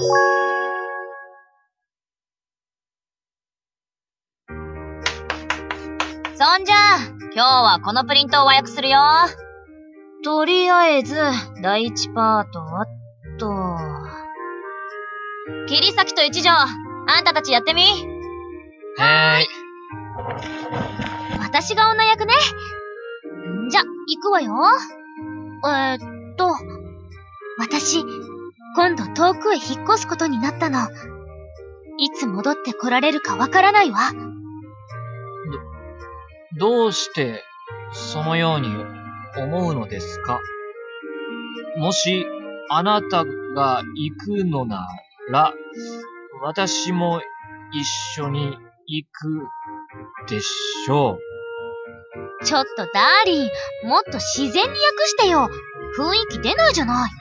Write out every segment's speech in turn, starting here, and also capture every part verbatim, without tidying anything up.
そんじゃあ、今日はこのプリントを和訳するよ。とりあえず、第一パートはっと。切り裂きと一条、あんたたちやってみ。 はーい。 私が女役ね。んじゃ、行くわよ。えー、っと、私、今度遠くへ引っ越すことになったの。いつ戻って来られるかわからないわ。 ど、どうして、そのように思うのですか？もし、あなたが行くのなら、私も一緒に行くでしょう。 ちょっとダーリン、もっと自然に訳してよ。雰囲気出ないじゃない。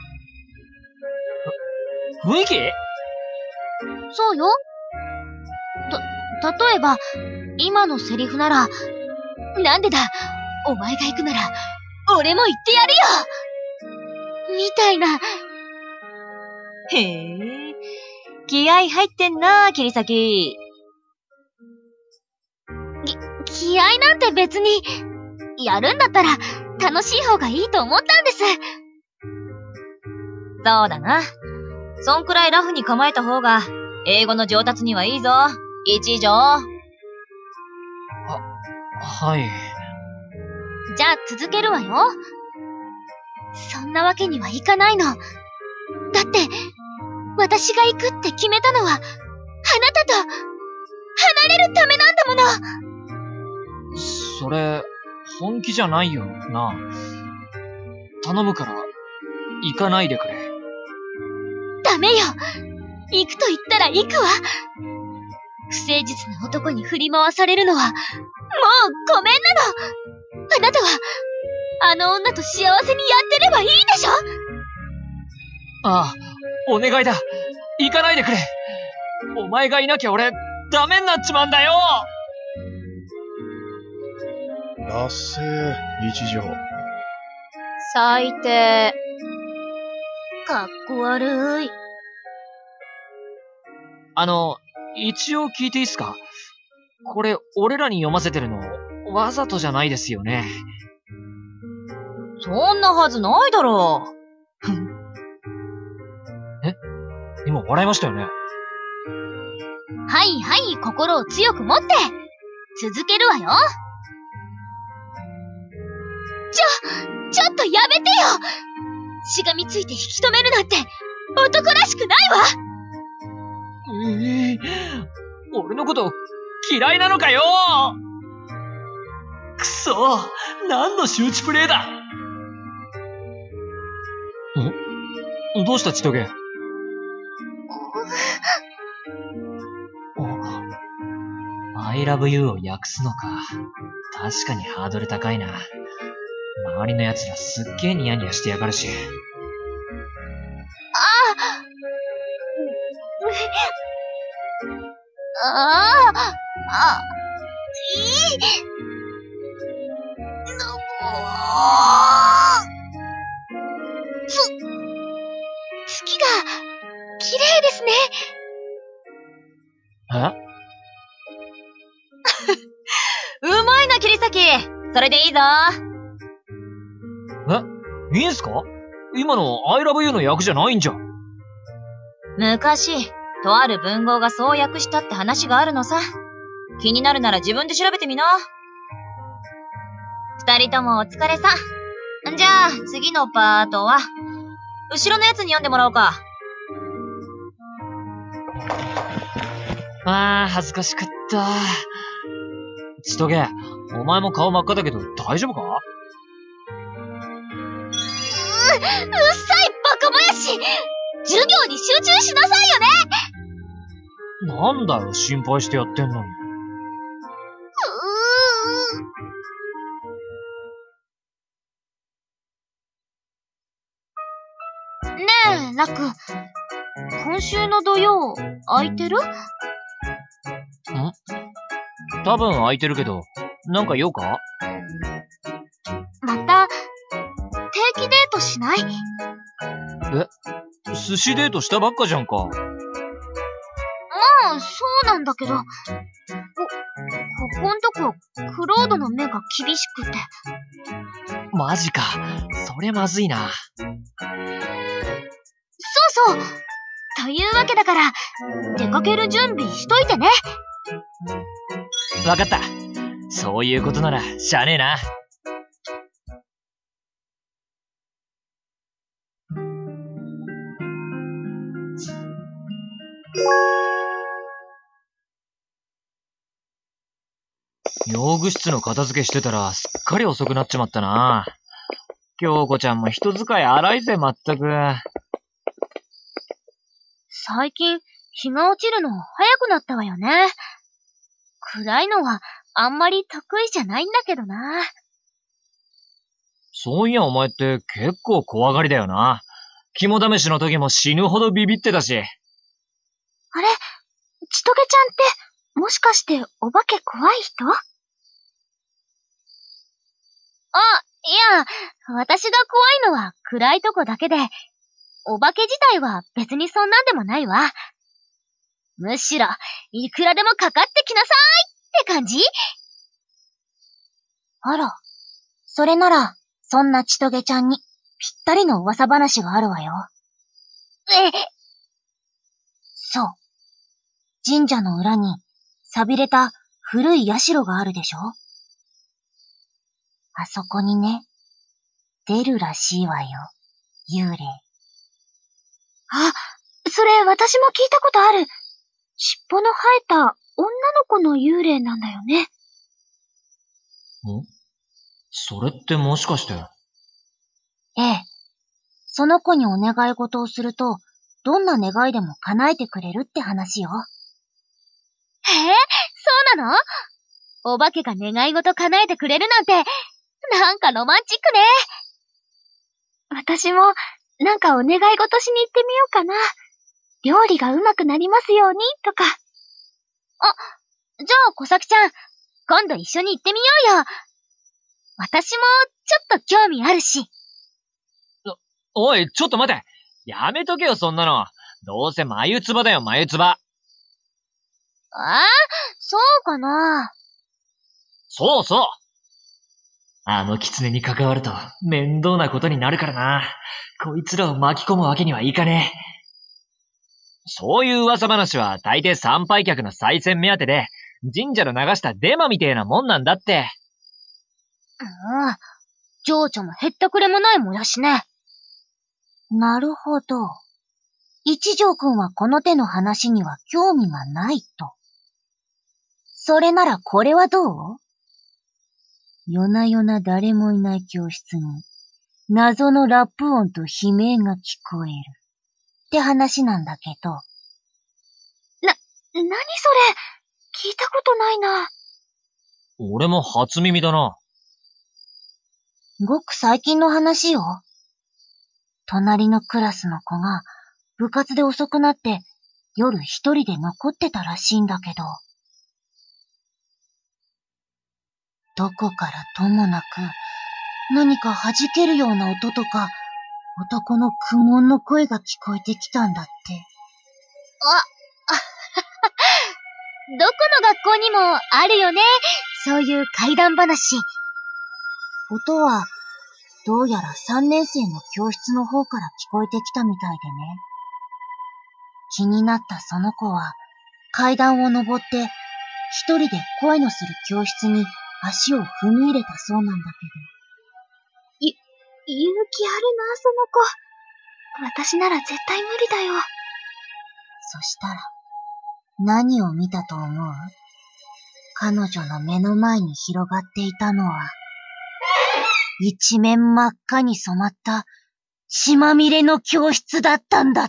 雰囲気？ そうよ。た、例えば、今のセリフなら、なんでだ、お前が行くなら、俺も行ってやるよみたいな。へえ、気合入ってんな、切り裂き。き、気合なんて別に、やるんだったら楽しい方がいいと思ったんです。そうだな。そんくらいラフに構えた方が、英語の上達にはいいぞ、一条。 は、はい。 じゃあ続けるわよ。そんなわけにはいかないの。だって、私が行くって決めたのは、あなたと、離れるためなんだもの。 それ、本気じゃないよな。頼むから、行かないでくれ。 ダメよ。行くと言ったら行くわ。不誠実な男に振り回されるのは、もうごめんなの。あなたは、あの女と幸せにやってればいいでしょ？ ああ、お願いだ。行かないでくれ。お前がいなきゃ俺、ダメになっちまうんだよ。 なっせー、一条。 最低。かっこ悪い。 あの、一応聞いていいっすか？これ、俺らに読ませてるの、わざとじゃないですよね。 そんなはずないだろう。 え？今笑いましたよね？ はいはい、心を強く持って、続けるわよ。ちょ、ちょっとやめてよ！しがみついて引き止めるなんて、男らしくないわ！ ええー、俺のこと嫌いなのかよ。くそ、何の周知プレイだ。ん？どうした千棘？I love you を訳すのか。確かにハードル高いな。周りの奴らすっげえニヤニヤしてやがるし。 ああああ、いいのつ、月が、綺麗ですね。 え？ うまいな、切り裂き。それでいいぞ。 え？いいんすか？今の I love you の訳じゃないんじゃん。 昔、とある文豪がそう訳したって話があるのさ。気になるなら自分で調べてみな。二人ともお疲れさ。じゃあ、次のパートは、後ろのやつに読んでもらおうか。 あー、恥ずかしかった。千棘、お前も顔真っ赤だけど大丈夫か？ う、うっさいバカもやし！授業に集中しなさいよね！ なんだよ、心配してやってんのに。 ねえ、ラク。今週の土曜、空いてる？ん？ 多分空いてるけど、なんか用か？ また、定期デートしない？ え？寿司デートしたばっかじゃんか。 あ、そうなんだけど、こ、ここんとこ、クロードの目が厳しくて。 マジか。それまずいな。 そうそう。というわけだから、出かける準備しといてね。 わかった。そういうことなら、しゃあねえな。用具室の片付けしてたら、すっかり遅くなっちまったな。京子ちゃんも人使い荒いぜ、まったく。 最近、日が落ちるの早くなったわよね。暗いのはあんまり得意じゃないんだけどな。 そういやお前って結構怖がりだよな。肝試しの時も死ぬほどビビってたし。 あれ、ちとげちゃんって、もしかしてお化け怖い人？あ、いや、私が怖いのは暗いとこだけで、お化け自体は別にそんなんでもないわ。むしろ、いくらでもかかってきなさいって感じ？あら、それなら、そんなちとげちゃんにぴったりの噂話があるわよ。え、そう。神社の裏に、錆びれた古い社があるでしょ？あそこにね、出るらしいわよ、幽霊。あ、それ私も聞いたことある。尻尾の生えた女の子の幽霊なんだよね。 ん？それってもしかして。 ええ。その子にお願い事をすると、どんな願いでも叶えてくれるって話よ。へえ、そうなの？お化けが願い事叶えてくれるなんて、なんかロマンチックね。私も、なんかお願い事しに行ってみようかな。料理がうまくなりますように、とか。あ、じゃあ、小崎ちゃん、今度一緒に行ってみようよ。私も、ちょっと興味あるし。 おい、ちょっと待て。やめとけよ、そんなの。どうせ眉唾だよ、眉唾。 ああ、そうかな。 そうそう。あの狐に関わると面倒なことになるからな。こいつらを巻き込むわけにはいかねえ。そういう噂話は大抵参拝客の再選目当てで、神社の流したデマみてえなもんなんだって。 うん。情緒もへったくれもないもやしね。なるほど。一条くんはこの手の話には興味がないと。それならこれはどう？夜な夜な誰もいない教室に、謎のラップ音と悲鳴が聞こえる。って話なんだけど。な、なにそれ？聞いたことないな。 俺も初耳だな。 ごく最近の話よ。隣のクラスの子が部活で遅くなって夜一人で残ってたらしいんだけど。どこからともなく何か弾けるような音とか男の苦悶の声が聞こえてきたんだって。あ、あ、どこの学校にもあるよね。そういう怪談話。音はどうやら三年生の教室の方から聞こえてきたみたいでね。気になったその子は階段を登って一人で声のする教室に足を踏み入れたそうなんだけど。ゆ、勇気あるな、その子。私なら絶対無理だよ。そしたら、何を見たと思う？彼女の目の前に広がっていたのは、一面真っ赤に染まった血まみれの教室だったんだって。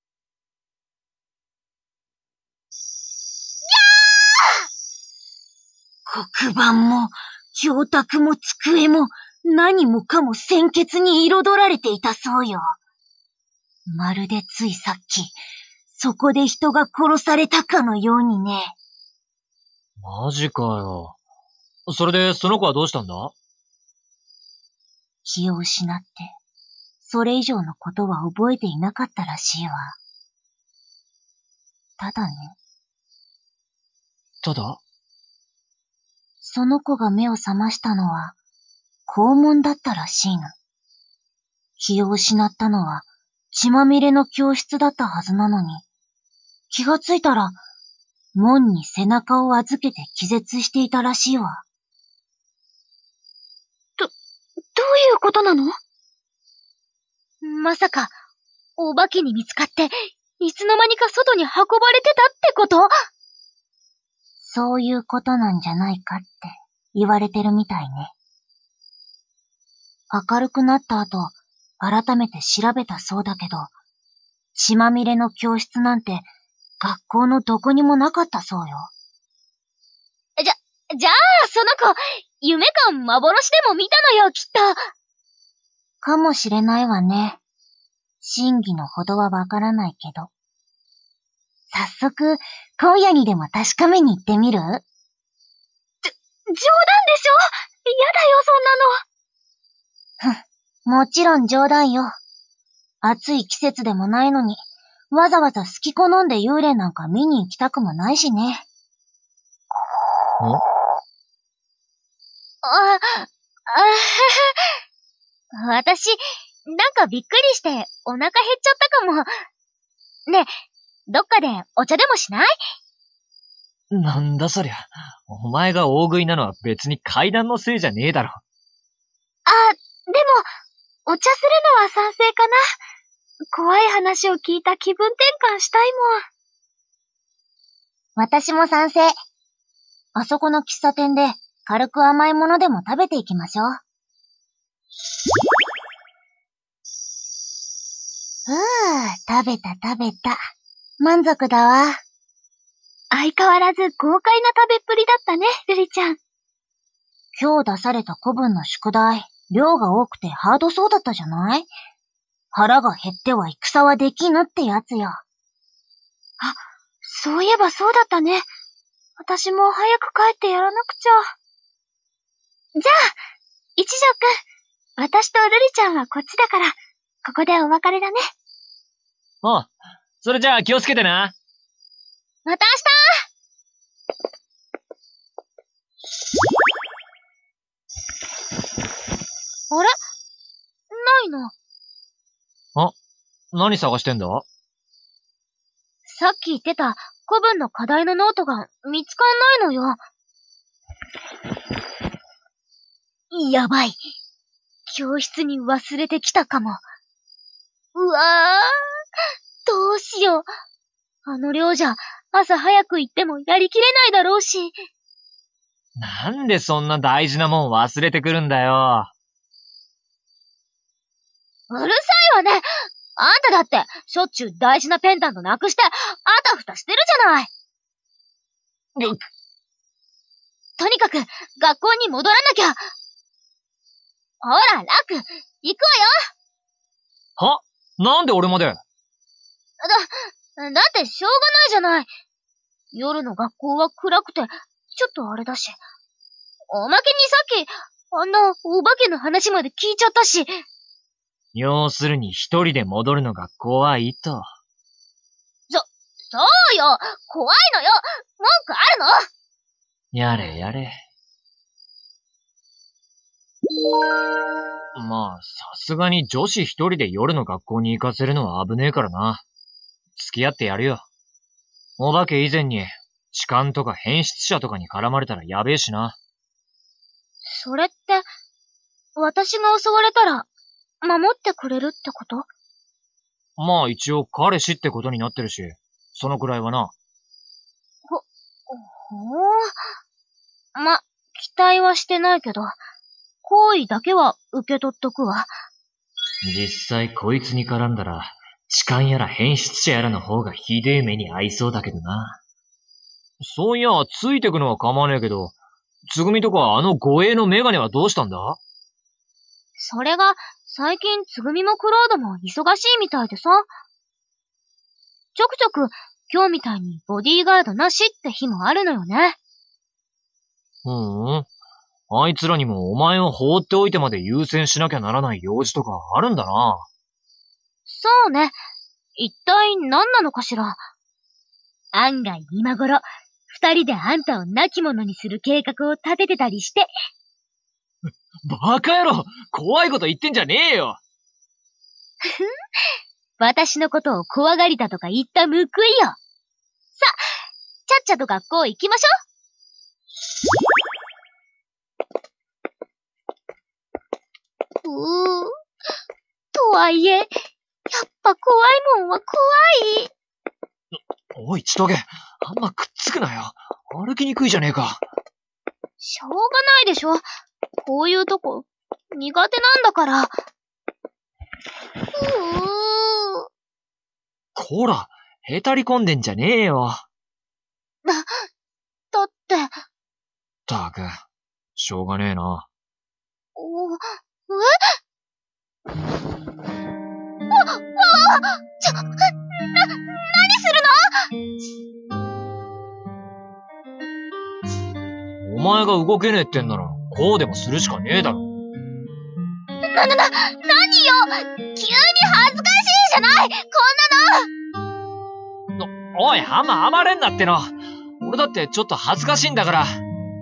黒板も、教卓も机も、何もかも鮮血に彩られていたそうよ。まるでついさっき、そこで人が殺されたかのようにね。 マジかよ。それでその子はどうしたんだ？ 気を失って、それ以上のことは覚えていなかったらしいわ。ただね、 ただ？ その子が目を覚ましたのは、校門だったらしいの。気を失ったのは、血まみれの教室だったはずなのに、気がついたら、門に背中を預けて気絶していたらしいわ。ど、どういうことなの？まさか、お化けに見つかって、いつの間にか外に運ばれてたってこと？そういうことなんじゃないかって言われてるみたいね。明るくなった後、改めて調べたそうだけど、血まみれの教室なんて学校のどこにもなかったそうよ。じゃ、じゃあその子、夢か幻でも見たのよ、きっと。かもしれないわね。真偽のほどはわからないけど。早速、今夜にでも確かめに行ってみる？じょ、冗談でしょ？やだよ、そんなの。ふん、もちろん冗談よ。暑い季節でもないのに、わざわざ好き好んで幽霊なんか見に行きたくもないしね。 ん？ あ、あ、私、なんかびっくりしてお腹減っちゃったかも。ねえ、どっかでお茶でもしない？ なんだそりゃ。お前が大食いなのは別に階段のせいじゃねえだろ。 あ、でも、お茶するのは賛成かな。怖い話を聞いた気分転換したいもん。私も賛成。あそこの喫茶店で軽く甘いものでも食べていきましょう。うー、食べた食べた。満足だわ。相変わらず豪快な食べっぷりだったね、ルリちゃん。今日出された古文の宿題、量が多くてハードそうだったじゃない？腹が減っては戦はできぬってやつよ。あ、そういえばそうだったね。私も早く帰ってやらなくちゃ。じゃあ、一条くん、私とルリちゃんはこっちだから、ここでお別れだね。 ああ、それじゃあ気をつけてな。 また明日。あれ？ないの。 あ、何探してんだ？ さっき言ってた古文の課題のノートが見つかんないのよ。やばい。教室に忘れてきたかも。うわー、どうしよう。あの量じゃ朝早く行ってもやりきれないだろうし。 なんでそんな大事なもん忘れてくるんだよ。 うるさいわね。あんただってしょっちゅう大事なペンダントなくしてあたふたしてるじゃない。 よっ。 とにかく学校に戻らなきゃ。ほら、ラク、行くは？なんで俺まで？ わよ。だ、だってしょうがないじゃない。夜の学校は暗くて、ちょっとあれだし。おまけにさっき、あんなお化けの話まで聞いちゃったし。 要するに一人で戻るのが怖いと。 そ、そうよ。怖いのよ。文句あるの？ やれやれ。まあ、さすがに女子一人で夜の学校に行かせるのは危ねえからな。付き合ってやるよ。お化け以前に、痴漢とか変質者とかに絡まれたらやべえしな。 それって、私が襲われたら、守ってくれるってこと？ まあ一応彼氏ってことになってるし、そのくらいはな。 ほ、ほう。ま、期待はしてないけど、好意だけは受け取っとくわ。 実際こいつに絡んだら、痴漢やら変質者やらの方がひでえ目に遭いそうだけどな。そういや、ついてくのは構わねえけど、つぐみとかあの護衛のメガネはどうしたんだ？ それが、最近つぐみもクロードも忙しいみたいでさ。ちょくちょく、今日みたいにボディーガードなしって日もあるのよね。 ふーん。あいつらにもお前を放っておいてまで優先しなきゃならない用事とかあるんだな。 そうね。一体何なのかしら。案外今頃、 二人であんたを亡き者にする計画を立ててたりして。 バカ野郎、怖いこと言ってんじゃねえよ。 ふん、私のことを怖がりだとか言った報いよ。さ、ちゃっちゃと学校行きましょう。うー。とはいえ、やっぱ怖いもんは怖い。 おい、ちとげ、あんまくっつくなよ。歩きにくいじゃねえか。 しょうがないでしょ。こういうとこ、苦手なんだから。うー。 こら、へたり込んでんじゃねえよ。 だ、だって。 ったく、しょうがねえな。 お、え？あ、ああ！ちょ、な、何するの？お前が動けねえってんなら、こうでもするしかねえだろ。 な、な、な、何よ！急に恥ずかしいじゃない！こんなの！おい、あんま暴れんなっての。俺だってちょっと恥ずかしいんだから。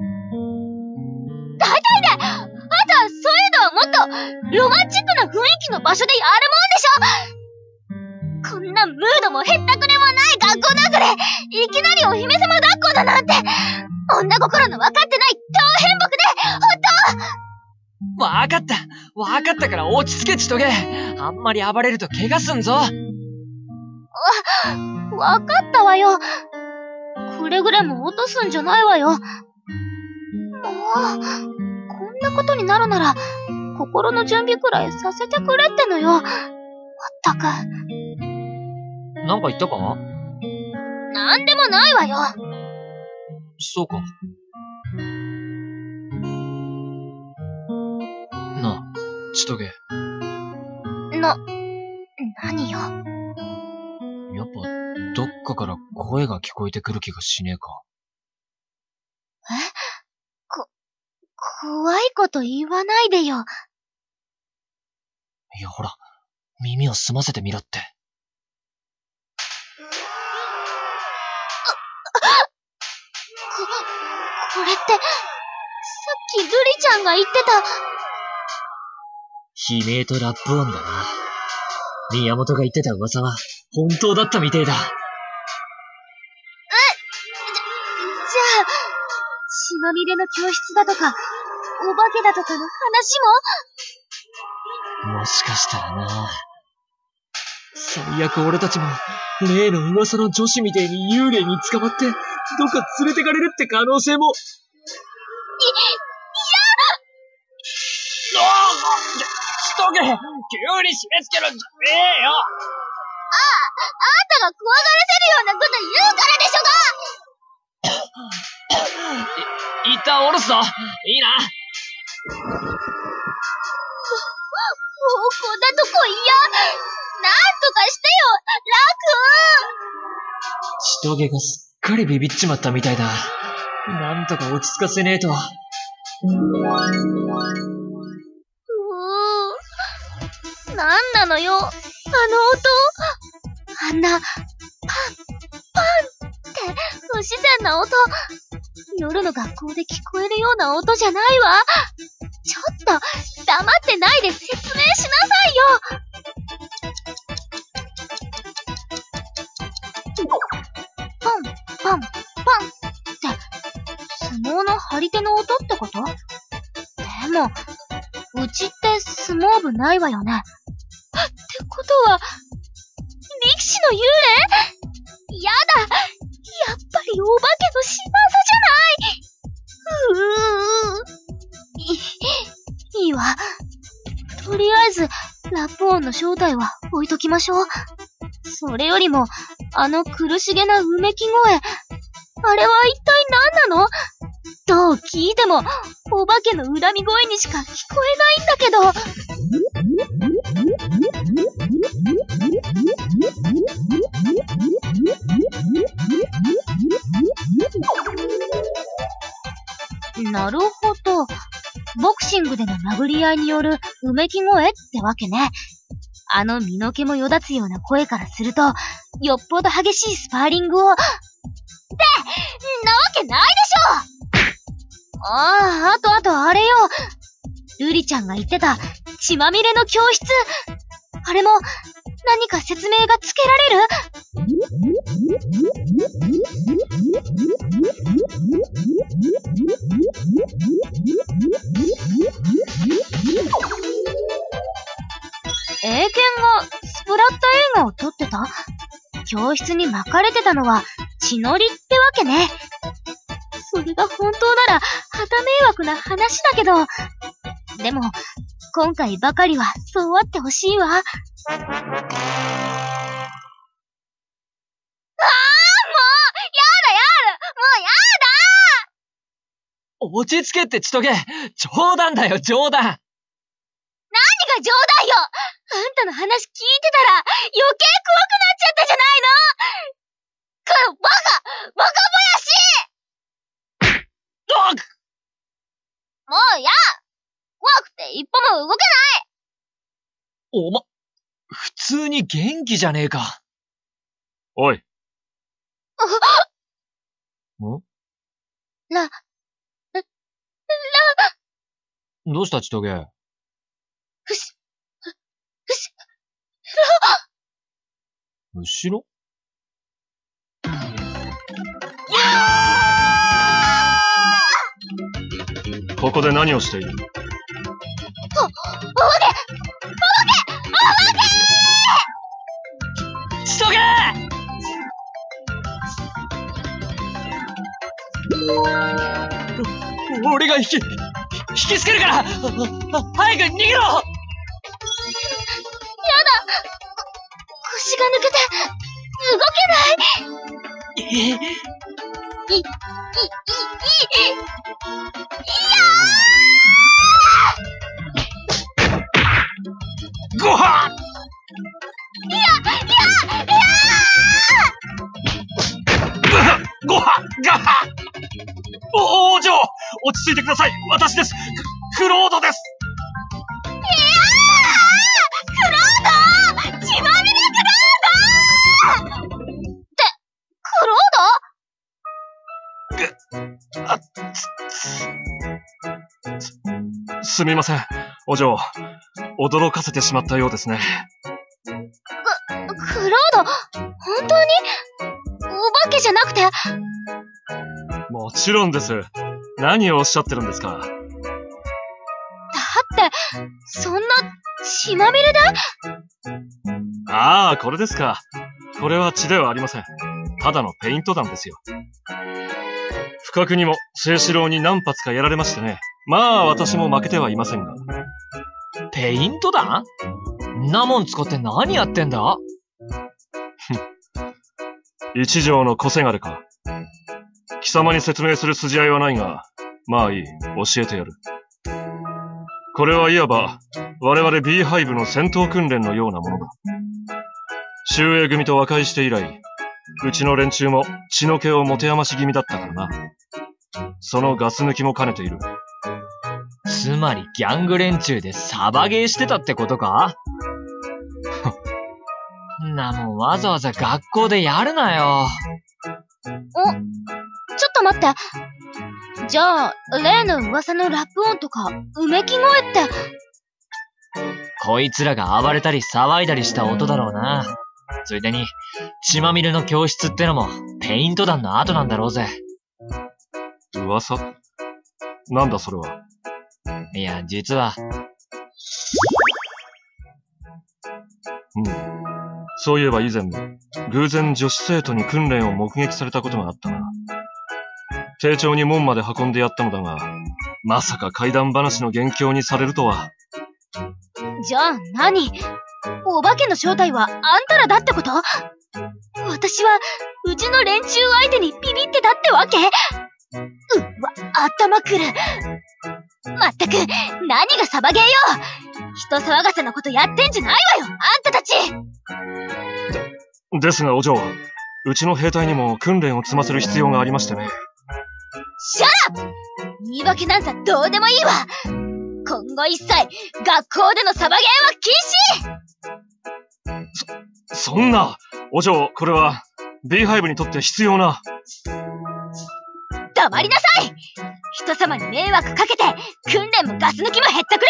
大体ね、あんた、そういうのはもっと、ロマンチックな雰囲気の場所でやるもんでしょ。こんなムードもへったくれもない学校なんかで、いきなりお姫様抱っこだなんて、女心の分かってない当変木で、ほんと。 わかった、わかったから落ち着けちとげ。あんまり暴れると怪我すんぞ。 わ、わかったわよ。くれぐれも落とすんじゃないわよ。もう、こんなことになるなら、心の準備くらいさせてくれってのよ。まったく。 なんか言ったか？ なんでもないわよ。 そうか。なあ、ちとげ。 な、何よ。 やっぱ、どっかから声が聞こえてくる気がしねえか。 え？こ、怖いこと言わないでよ。 いや、ほら、耳を澄ませてみろって。 こ、これって、さっき瑠璃ちゃんが言ってた。 悲鳴とラップ音だな。宮本が言ってた噂は、本当だったみてえだ。え、じゃ、 じゃあ、血まみれの教室だとか、お化けだとかの話も？もしかしたらな。最悪俺たちも、例の噂の女子みてえに幽霊に捕まって、どっか連れてかれるって可能性も。い、いや！ああ！しとけ！急に締め付けるんじゃねえよ！ああ、 あんたが怖がらせるようなこと言うからでしょが！ い、一旦下ろすぞ！いいな！もう、もうこんなとこ嫌！なんとかしてよ、ラク！ ちとげがすっかりビビっちまったみたいだ。なんとか落ち着かせねえと。うー、なんなのよ、あの音。あんな、パン、パンって不自然な音。夜の学校で聞こえるような音じゃないわ。ちょっと、黙ってないで説明しなさいよ。パン、パン、パンって、相撲の張り手の音ってこと？でも、うちって相撲部ないわよね。ってことは、力士の幽霊？やだ！やっぱりお化けの仕業じゃない！うー。い、いいわ。とりあえず、ラップ音の正体は置いときましょう。それよりも、あの苦しげなうめき声。あれは一体何なの？どう聞いても、お化けの恨み声にしか聞こえないんだけど。なるほど。ボクシングでの殴り合いによるうめき声ってわけね。あの身の毛もよだつような声からすると、よっぽど激しいスパーリングを。 なわけないでしょ。ああ、あとあとあれよ。ルリちゃんが言ってた血まみれの教室。あれも何か説明がつけられる？英検がスプラッタ映画を撮ってた？教室に巻かれてたのは血のりってわけね。それが本当なら旗迷惑な話だけど。でも、今回ばかりはそうあってほしいわ。ああ、もう、やだやだ、もうやだ。 落ち着けってちとげ。冗談だよ、冗談。 何が冗談よ。あんたの話聞いてたら余計怖くなっちゃったじゃないの。このバカ、バカぼやし。もうや。怖くて一歩も動けない。 おま、普通に元気じゃねえか。 おい。んら、ら、ら、 どうしたちとげ。 ふし、ふ、ふし、 後ろ？ ここで何をしている？ お、お化け！お化け！お化け！ ちとげ！お、俺が引き、引きつけるから！早く逃げろ！やだ！ 腰が抜けて、動けない。えい、い、い、い、い、いやー！ ごはっ！ いや、いや、いやー！ごはっ！がはっ！お、王女！落ち着いてください。私です。ク、クロードです。 いやー！クロード！血まみれクロード！ってクロード？ ぐ、あ、す、すみません。お嬢、驚かせてしまったようですね。 く、クロード、本当に？お化けじゃなくて？ もちろんです。何をおっしゃってるんですか？ だって、そんな血まみれで？ ああ、これですか。これは血ではありません。ただのペイント弾ですよ。不覚にも清志郎に何発かやられましてね。まあ私も負けてはいませんが。 ペイント弾？んなもん使って何やってんだ？ 一条の小せがれか。貴様に説明する筋合いはないが、まあいい、教えてやる。これはいわば、我々 ビーファイブ の戦闘訓練のようなものだ。秀英組と和解して以来、うちの連中も血の気を持て余し気味だったからな。そのガス抜きも兼ねている。 つまりギャング連中でサバゲーしてたってことか？んなもんわざわざ学校でやるなよ。 お、ちょっと待って。じゃあ、例の噂のラップ音とか、うめき声って。 こいつらが暴れたり騒いだりした音だろうな。ついでに、血まみれの教室ってのも、ペイント弾の後なんだろうぜ。 噂？なんだそれは。 いや、実は。 うん。そういえば以前、偶然女子生徒に訓練を目撃されたことがあったな。丁重に門まで運んでやったのだが、まさか怪談話の元凶にされるとは。 じゃあ何？お化けの正体はあんたらだってこと？私は、うちの連中相手にビビってたってわけ？うわ、頭くる。まったく、何がサバゲーよ！人騒がせなことやってんじゃないわよ、あんたたち！ で、ですがお嬢、うちの兵隊にも訓練を積ませる必要がありましてね。 シャラップ！言い訳なんざどうでもいいわ！今後一切、学校でのサバゲーは禁止！ そ、そんな、お嬢、これは、ビーファイブ にとって必要な。 黙りなさい。人様に迷惑かけて、訓練もガス抜きもへったくれ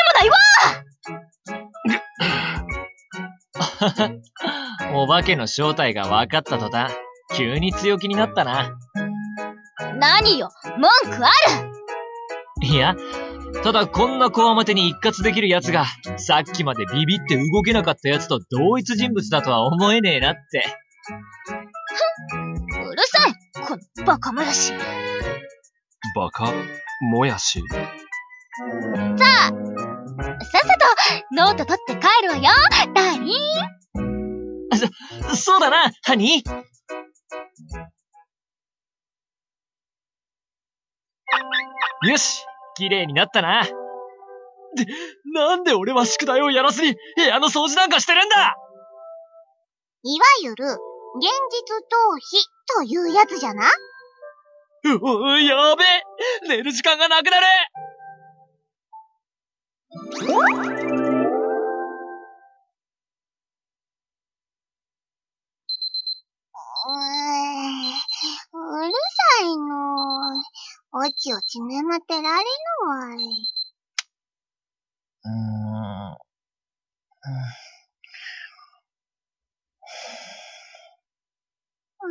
もないわ。 お化けの正体が分かった途端、急に強気になったな。 何よ、文句ある？ いや、ただこんなこわもてに一括できる奴が、さっきまでビビって動けなかった奴と同一人物だとは思えねえなって。 うるさい、このバカもやし。 バカもやし。 さあ、さっさとノート取って帰るわよ、ダーリン。 そ、そうだな、ハニー。よし、綺麗になったな。で、なんで俺は宿題をやらずに部屋の掃除なんかしてるんだ！ いわゆる、現実逃避というやつじゃな。 うお、やべえ！寝る時間がなくなる！ うー、うるさいの。おちおち眠ってられぬわい。 うーん。 うん。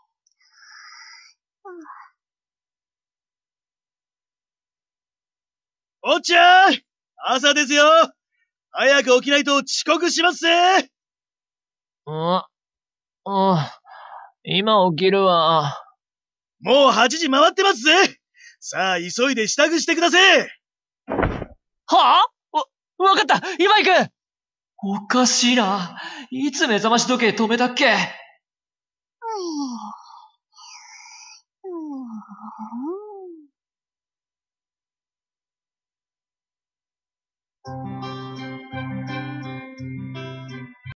おっちゃん、朝ですよ。早く起きないと遅刻しますぜ。 あ、あ、今起きるわ。 もうはちじ回ってますぜ。さあ、急いで支度してください。 はぁ？わ、わかった！今行く！おかしいな。いつ目覚まし時計止めたっけ？ うん。うん。